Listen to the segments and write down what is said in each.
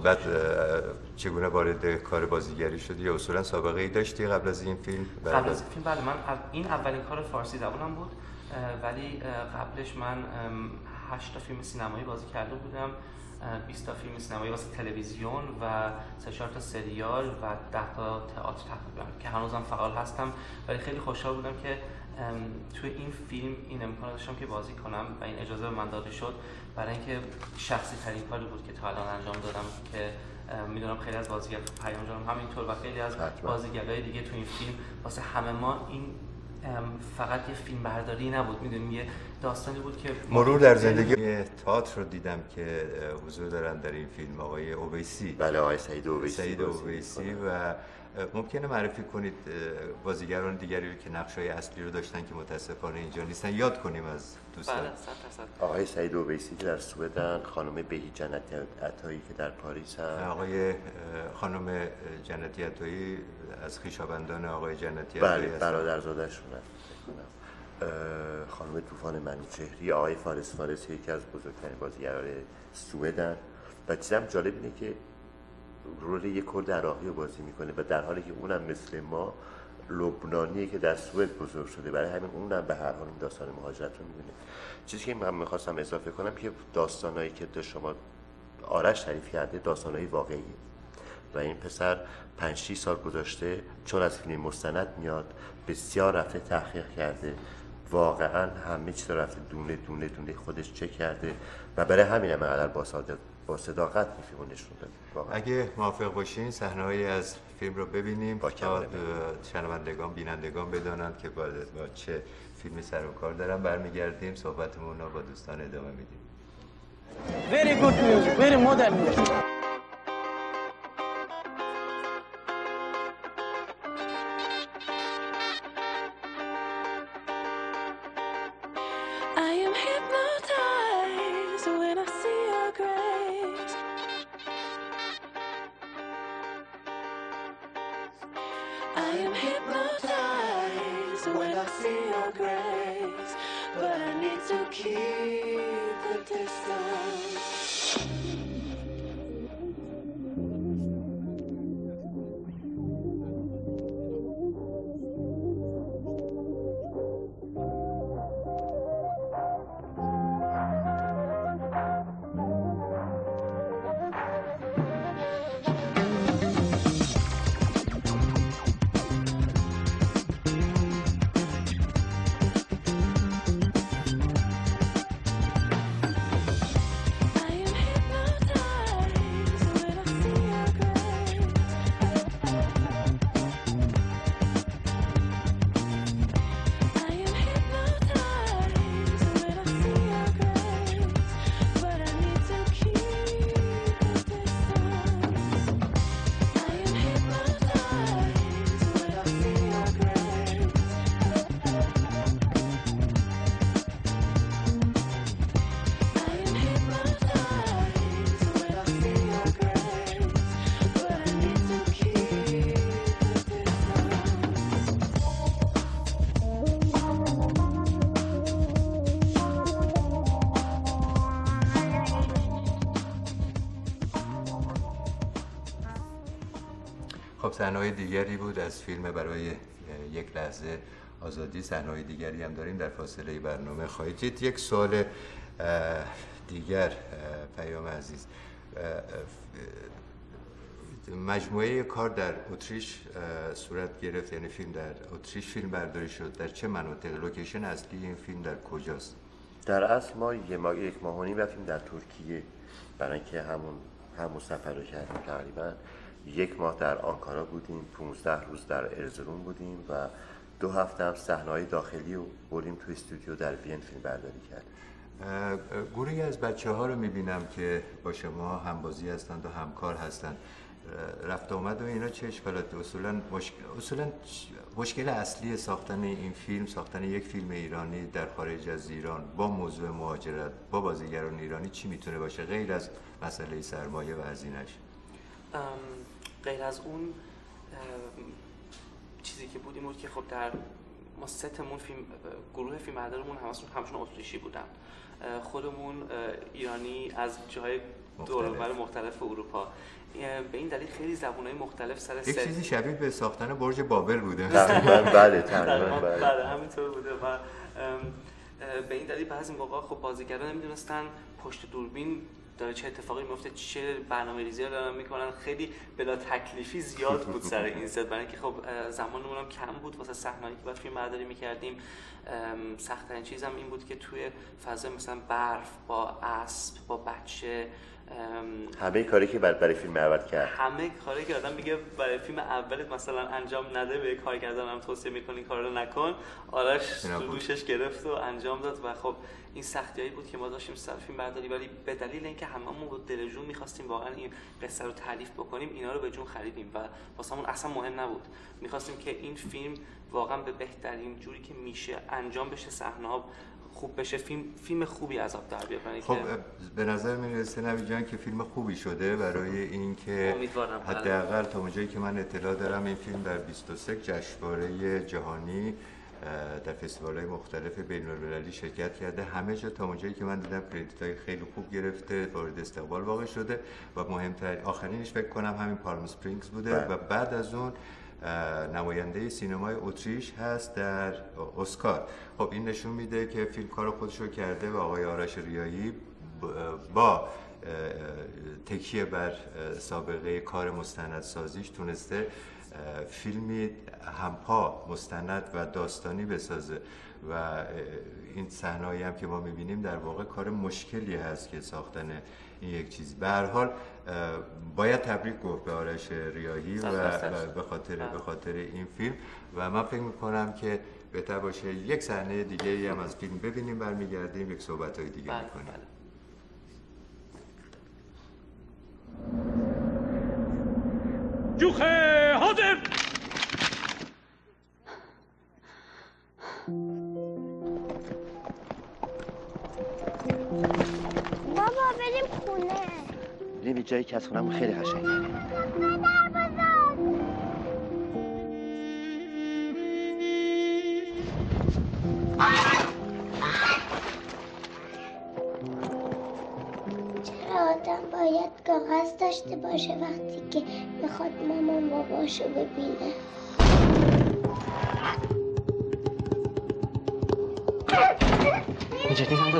بعد چگونه وارد کار بازیگری شدی یا اصولا سابقه ای داشتی قبل از این فیلم؟ قبل از این فیلم بله، من این اولین کار فارسی زبانم بود، ولی قبلش من 8 تا فیلم سینمایی بازی کرده بودم، 20 تا فیلم سینمایی واسه تلویزیون و 3-4 تا سریال و 10 تا تئاتر تقریبا که هنوزم فعال هستم. ولی خیلی خوشحال بودم که توی این فیلم این امکان داشتم که بازی کنم و این اجازه به من داده شد، برای اینکه شخصی ترین کاری بود که تا الان انجام دادم که میدونم خیلی از بازیگر پیام جانم همینطور و خیلی از بازیگرای دیگه تو این فیلم واسه همه ما این فقط یه فیلم برداری نبود، میدونیم یه داستانی بود که مرور در زندگی تئاتر رو دیدم که حضور دارن در این فیلم آقای اویسی. بله آقای سعید اویسی و ممکنه معرفی کنید بازیگران دیگری رو که نقش‌های اصلی رو داشتن که متاسفانه اینجا نیستن، یاد کنیم از دوستان. بله 100%. آقای سعید اویسی که در سوئدن، خانم بهی جنتی عطایی که در پاریس هم، آقای خانم جنتی عطایی از خویشاوندان آقای جنتی عطایی بله برادرزاده‌شون خانم طوفان منوچهری، آقای فارس یکی از بزرگترین بازیگران سوئدن و چیزم جالب اینه که رول یک کرد عراقی رو بازی میکنه و در حالی که اونم مثل ما لبنانیه که در سوئد بزرگ شده، برای همین اونم به هر حال این داستان مهاجرت رو میدونه. چیزی که من میخواستم اضافه کنم که داستانایی که شما آرش تعریف کرده داستانای واقعیه و این پسر 5-6 سال گذاشته چون از فیلم مستند میاد بسیار رفته تحقیق کرده، واقعا همه چیز رفته دونه دونه دونه خودش چک کرده و برای همین هم اینقدر با صداقت این فیلمو نشون داده. اگه موافق باشین صحنه‌هایی از فیلم رو ببینیم تا شنوندگان بینندگان بدانن که با چه فیلمی سر و کار دارن. برمیگردیم صحبتمون رو با دوستان ادامه میدیم. Very good music, very modern music. I am hypnotized when I see your grace. I am hypnotized when I see your grace, but I need to keep the distance. خب صحنه‌های دیگری بود از فیلم برای یک لحظه آزادی. صحنه‌های دیگری هم داریم در فاصله برنامه خواهید دید. یک سوال دیگر پیام عزیز، مجموعه کار در اتریش صورت گرفت، یعنی فیلم در اتریش فیلم برداری شد. در چه مناطق؟ لوکیشن اصلی این فیلم در کجاست؟ در اصل ما 1 ماه و نیم رفتیم در ترکیه برای اینکه همون سفر رو کردیم. تقریبا 1 ماه در آنکارا بودیم، 15 روز در ارزرون بودیم و 2 هفته هم صحنه‌های داخلی رو بریم تو استودیو در وین فیلم برداری کردیم. گروهی از بچه‌ها رو می‌بینم که با شما همبازی هستند و همکار هستند. رفت آمد و اینا چه اشکالاتی؟ اصولاً مشکل اصلی ساختن این فیلم، ساختن یک فیلم ایرانی در خارج از ایران با موضوع مهاجرت با بازیگران ایرانی چی میتونه باشه غیر از مسئله سرمایه و هزینه‌اش؟ غیر از اون چیزی که بود این بود که خب در ما ستمون گروه فیلمبردارمون همشون اتریشی بودن. خودمون ایرانی از جای دورور مختلف اروپا. به این دلیل خیلی زبان‌های مختلف سر یک چیزی شبیه به ساختن برج بابل بوده. تقریبا بله. بله همینطور بوده و به این دلیل بعضی موقع خب بازیگران نمیدونستن پشت دوربین داره چه اتفاقی میفته، چه برنامه‌ریزی رو دارن میکنن. خیلی بلا تکلیفی زیاد بود سر این ست، برای اینکه خب زمانمون هم کم بود واسه صحنه‌ای که بعد فیلم برداری میکردیم. سخت‌ترین چیزم این بود که توی فضا مثلا برف با اسب با بچه، همه کاری که برای فیلم اول کرد، همه کاری که آدم میگه برای فیلم اولت مثلا انجام نده به کارگردانم توصیه میکنی کار رو نکن، آرش دوشش گرفت و انجام داد. و خب این سختیایی بود که ما داشتیم سر فیلم برداری، ولی به دلیل اینکه هممون با دل جون می‌خواستیم واقعا این قصه رو تعریف بکنیم، اینا رو به جون خریدیم و واسمون اصلا مهم نبود. می‌خواستیم که این فیلم واقعا به بهترین جوری که میشه انجام بشه، صحنه‌ها خوب بشه، فیلم خوبی از آب در بیاد. خب به نظر میرسه نوید جان که فیلم خوبی شده برای اینکه حداقل تا اونجایی که من اطلاع دارم این فیلم در 23 جشنواره جهانی در فستیوال‌های مختلف بین‌المللی شرکت کرده. همه جا تا اونجایی که من دیدم کردیت‌های خیلی خوب گرفته، وارد استقبال واقع شده و مهمتر آخرینش فکر کنم همین پالم اسپرینگز بوده و بعد از اون نماینده سینمای اتریش هست در اسکار. خب این نشون میده که فیلم کار خودش رو کرده و آقای آرش ریاحی با تکیه بر سابقه کار مستندسازیش تونسته فیلمی همپا مستند و داستانی بسازه و این صحنه‌ای هم که ما می‌بینیم در واقع کار مشکلی هست که ساختن این یک چیز. به هر حال باید تبریک گفت به آرش ریاحی و به خاطر این فیلم و من فکر می‌کنم که بهتر باشه یک صحنه دیگه هم از فیلم ببینیم، برمیگردیم یک صحبت‌های دیگه می‌کنیم. جوخه حاضر. بابا بریم خونه. بریم جایی که از خونمون خیلی قشنگه. چرا آدم باید کاغذ داشته باشه وقتی که میخواد مامان باباشو ببینه؟ جدی ندارم.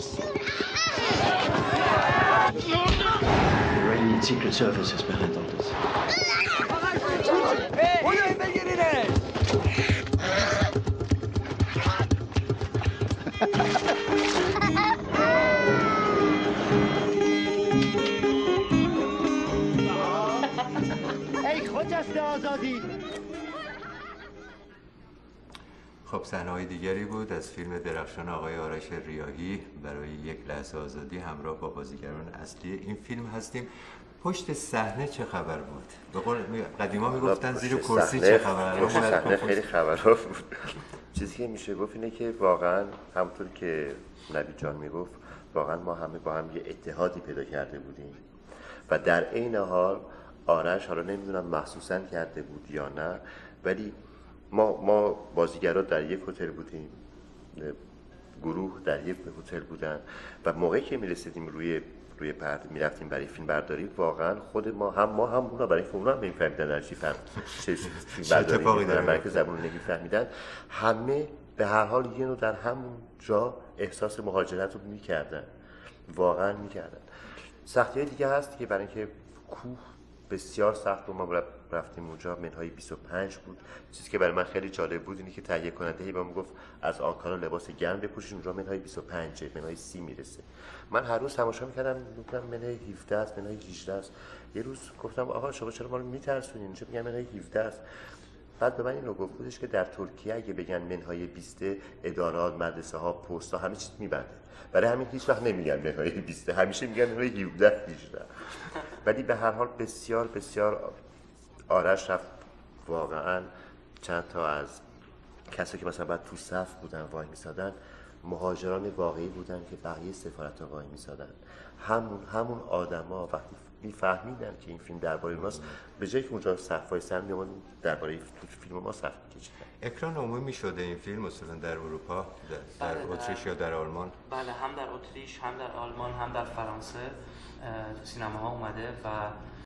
Iranian Secret Service is behind all this. ای خجسته آزادی. خب صحنه‌های دیگری بود از فیلم درخشان آقای آرش ریاحی برای یک لحظه آزادی. همراه با بازیگران اصلی این فیلم هستیم. پشت صحنه چه خبر بود؟ به قول قدیما میگفتن زیر کرسی چه خبر؟ پشت صحنه خیلی خبرها بود. چیزی که میشه گفت اینه که واقعا همونطور که نوید جان میگفت واقعا ما همه با هم یه اتحادی پیدا کرده بودیم و در عین حال آرش حالا نمیدونم مخصوصا کرده بود یا نه، ولی ما بازیگرا در یک هتل بودیم، گروه در یک هتل بودن و موقعی که میرسیدیم روی میرفتیم برای فیلم برداری، واقعا خود ما هم اونا، برای اینکه اونا هم نمیفهمیدن در چی فیلم برداری میکنن، برای که زبون نمیفهمیدن، همه به هر حال یه نوع در همون جا احساس مهاجرت رو میکردن، واقعا میکردن. سختی های دیگه هست که برای اینکه کوه بسیار سخت بود، ما رفتیم اونجا، منهای 25 بود. چیزی که برای من خیلی جالب بود اینه که تهیه کننده به ما گفت از آنکارا لباس گرم بپوشید، اونجا منهای 25 منهای 30 میرسه. من هر روز تماشا میکردم، میگفتم منهای 17 است، منهای 18 است. یه روز گفتم آقا شما چرا ما رو میترسونین؟ اینجا میگن منهای 17 است. بعد به من اینو گفت بودش که در ترکیه اگه بگن منهای 20 ادارات، مدرسه ها، پست ها همه چیز میبنده، برای همین هیچ وقت نمیگن منهای 20، همیشه میگن منهای 17 18. ولی به هر حال بسیار بسیار آرش رفت، واقعا چند تا از کسی که مثلا بعد تو صف بودن وای میسادن مهاجران واقعی بودن که بقیه سفارت‌ها وای میسادن، همون آدما وقتی میفهمیدن که این فیلم درباره اوناست، به جایی که اونجا صفای سر می‌آمدن درباره فیلم ما صف می‌کشیدن. اکران عمومی شده این فیلم اصولا در اروپا، در بله، اتریش یا در آلمان؟ بله، هم در اتریش، هم در آلمان، هم در فرانسه تو سینماها اومده و